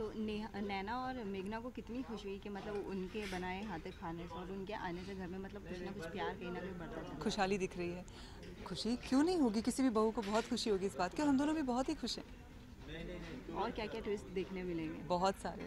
तो नैना और मेघना को कितनी खुशी हुई कि मतलब उनके बनाए हाथ के खाने से और उनके आने से घर में मतलब कुछ ना कुछ प्यार कहीं ना कहीं बढ़ता चला। खुशहाली दिख रही है। खुशी क्यों नहीं होगी, किसी भी बहू को बहुत खुशी होगी इस बात की, और हम दोनों भी बहुत ही खुश हैं। और क्या क्या ट्विस्ट देखने मिलेंगे? बहुत सारे।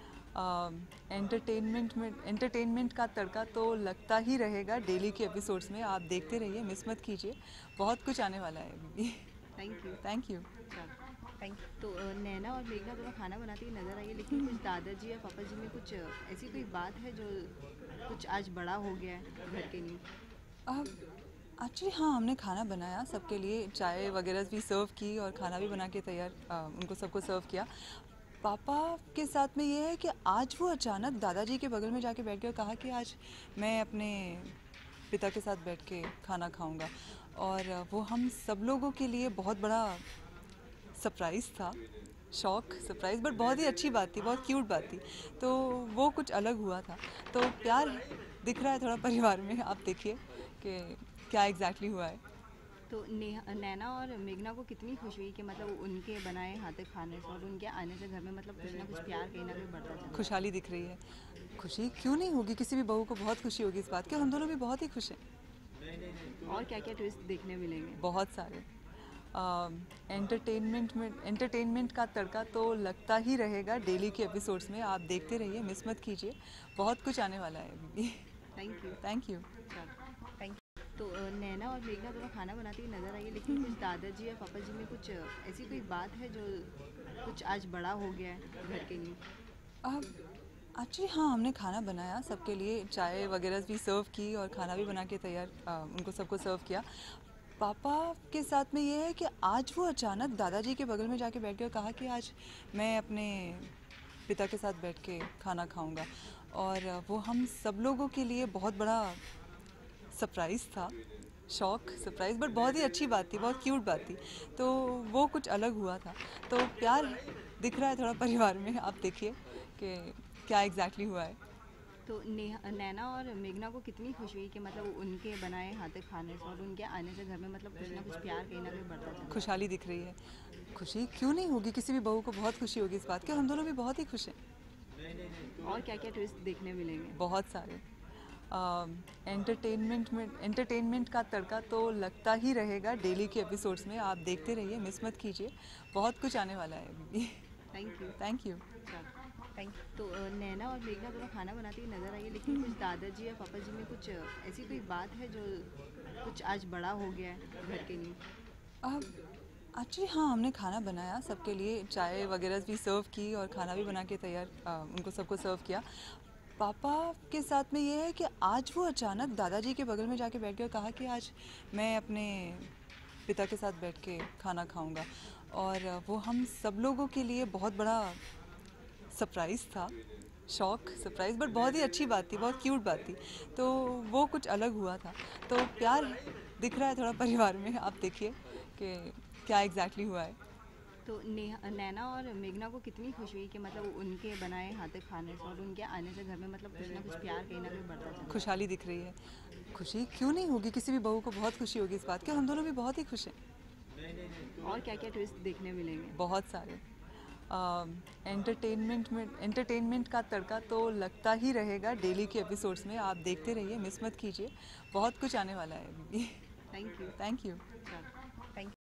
एंटरटेनमेंट का तड़का तो लगता ही रहेगा डेली के एपिसोड्स में। आप देखते रहिए, मिस मत कीजिए, बहुत कुछ आने वाला है अभी। Thank you. Thank you. Thank you. तो नैना और मेघना दोनों खाना बनाती हुई नजर आई है, लेकिन कुछ दादाजी या पापा जी में कुछ ऐसी कोई बात है जो कुछ आज बड़ा हो गया है घर के लिए? एक्चुअली हाँ, हमने खाना बनाया सबके लिए, चाय वगैरह भी सर्व की और खाना भी बना के तैयार उनको सबको सर्व किया। पापा के साथ में ये है कि आज वो अचानक दादाजी के बगल में जाके बैठ गए और कहा कि आज मैं अपने पिता के साथ बैठ के खाना खाऊंगा, और वो हम सब लोगों के लिए बहुत बड़ा सरप्राइज़ था। शॉक सरप्राइज़, बट बहुत ही अच्छी बात थी, बहुत क्यूट बात थी। तो वो कुछ अलग हुआ था। तो प्यार दिख रहा है थोड़ा परिवार में, आप देखिए कि क्या एग्जैक्टली हुआ है। तो नैना और मेघना को कितनी खुशी हुई कि मतलब उनके बनाए हाथ के खाने से और उनके आने से घर में मतलब कुछ ना कुछ प्यार कहीं ना कहीं बढ़ता चला। खुशहाली दिख रही है। खुशी क्यों नहीं होगी, किसी भी बहू को बहुत खुशी होगी इस बात की, और हम दोनों भी बहुत ही खुश हैं। और क्या क्या ट्विस्ट देखने मिलेंगे? बहुत सारे। एंटरटेनमेंट का तड़का तो लगता ही रहेगा डेली के एपिसोड्स में। आप देखते रहिए, मिस मत कीजिए, बहुत कुछ आने वाला है अभी। Thank you. Thank you. Thank you. तो नैना और मेघना दोनों खाना बनाती हुई नजर आई है, लेकिन कुछ दादाजी या पापा जी में कुछ ऐसी कोई बात है जो कुछ आज बड़ा हो गया है घर के लिए? एक्चुअली हाँ, हमने खाना बनाया सबके लिए, चाय वगैरह भी सर्व की और खाना भी बना के तैयार उनको सबको सर्व किया। पापा के साथ में ये है कि आज वो अचानक दादाजी के बगल में जाके बैठ गए और कहा कि आज मैं अपने पिता के साथ बैठ के खाना खाऊंगा, और वो हम सब लोगों के लिए बहुत बड़ा सरप्राइज़ था। शॉक सरप्राइज़, बट बहुत ही अच्छी बात थी, बहुत क्यूट बात थी। तो वो कुछ अलग हुआ था। तो प्यार दिख रहा है थोड़ा परिवार में, आप देखिए कि क्या एग्जैक्टली हुआ है। तो नैना और मेघना को कितनी खुशी हुई कि मतलब उनके बनाए हाथ के खाने से और उनके आने से घर में मतलब कुछ ना कुछ प्यार कहीं ना कहीं बढ़ता चला। खुशहाली दिख रही है। खुशी क्यों नहीं होगी, किसी भी बहू को बहुत खुशी होगी इस बात की, और हम दोनों भी बहुत ही खुश हैं। और क्या क्या ट्विस्ट देखने मिलेंगे? बहुत सारे। एंटरटेनमेंट का तड़का तो लगता ही रहेगा डेली के एपिसोड्स में। आप देखते रहिए, मिस मत कीजिए, बहुत कुछ आने वाला है अभी। Thank you. Thank you. Thank you. तो नैना और मेघना दोनों खाना बनाती हुई नजर आई है, लेकिन कुछ दादाजी या पापा जी में कुछ ऐसी कोई बात है जो कुछ आज बड़ा हो गया है घर के लिए? एक्चुअली हाँ, हमने खाना बनाया सबके लिए, चाय वगैरह भी सर्व की और खाना भी बना के तैयार उनको सबको सर्व किया। पापा के साथ में ये है कि आज वो अचानक दादाजी के बगल में जाके बैठ गए और कहा कि आज मैं अपने पिता के साथ बैठ के खाना खाऊंगा, और वो हम सब लोगों के लिए बहुत बड़ा सरप्राइज़ था। शॉक सरप्राइज़, बट बहुत ही अच्छी बात थी, बहुत क्यूट बात थी। तो वो कुछ अलग हुआ था। तो प्यार दिख रहा है थोड़ा परिवार में, आप देखिए कि क्या एग्जैक्टली हुआ है। तो नैना और मेघना को कितनी खुशी हुई कि मतलब उनके बनाए हाथ के खाने से और उनके आने से घर में मतलब कुछ ना कुछ प्यार कहीं ना कहीं बढ़ता चला। खुशहाली दिख रही है। खुशी क्यों नहीं होगी, किसी भी बहू को बहुत खुशी होगी इस बात की, और हम दोनों भी बहुत ही खुश हैं। और क्या क्या ट्विस्ट देखने मिलेंगे? बहुत सारे। एंटरटेनमेंट का तड़का तो लगता ही रहेगा डेली के एपिसोड्स में। आप देखते रहिए, मिस मत कीजिए, बहुत कुछ आने वाला है अभी। Thank you. Thank you. Thank you.